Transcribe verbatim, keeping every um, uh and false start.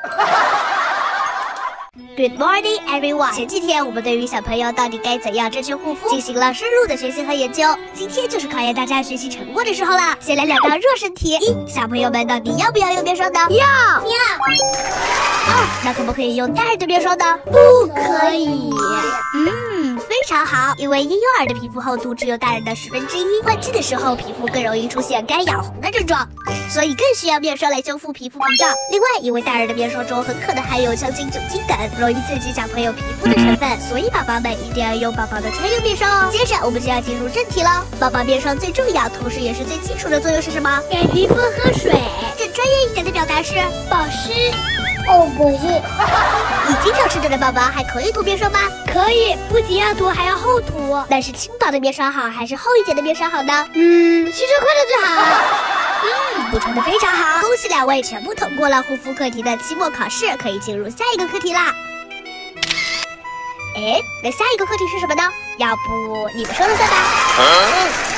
Good morning, everyone. 前几天我们对于小朋友到底该怎样正确护肤进行了深入的学习和研究。今天就是考验大家学习成果的时候啦。先来两道热身题：一，小朋友们到底要不要用面霜呢？ 要。 要。二，那可不可以用大人的面霜呢？ 不可以。 嗯，非常好，因为婴幼儿的皮肤厚度只有大人的十分之一，换季的时候皮肤更容易出现干痒红的症状，所以更需要面霜来修复皮肤屏障。另外，因为大人的面霜中很可能含有香精、酒精等容易刺激小朋友皮肤的成分，所以宝宝们一定要用宝宝的专用面霜哦。接着我们就要进入正题了。宝宝面霜最重要，同时也是最基础的作用是什么？ 给皮肤喝水。 更专业一点的表达是保湿。哦，不是。 你经常吃这的宝宝还可以涂面霜吗？ 可以，不仅要涂，还要厚涂。 但是轻薄的面霜好，还是厚一点的面霜好呢？ 嗯，吸收快的最好。 嗯，补充的非常好，恭喜两位全部通过了护肤课题的期末考试，可以进入下一个课题啦。哎，那下一个课题是什么呢？要不你们说了算吧。啊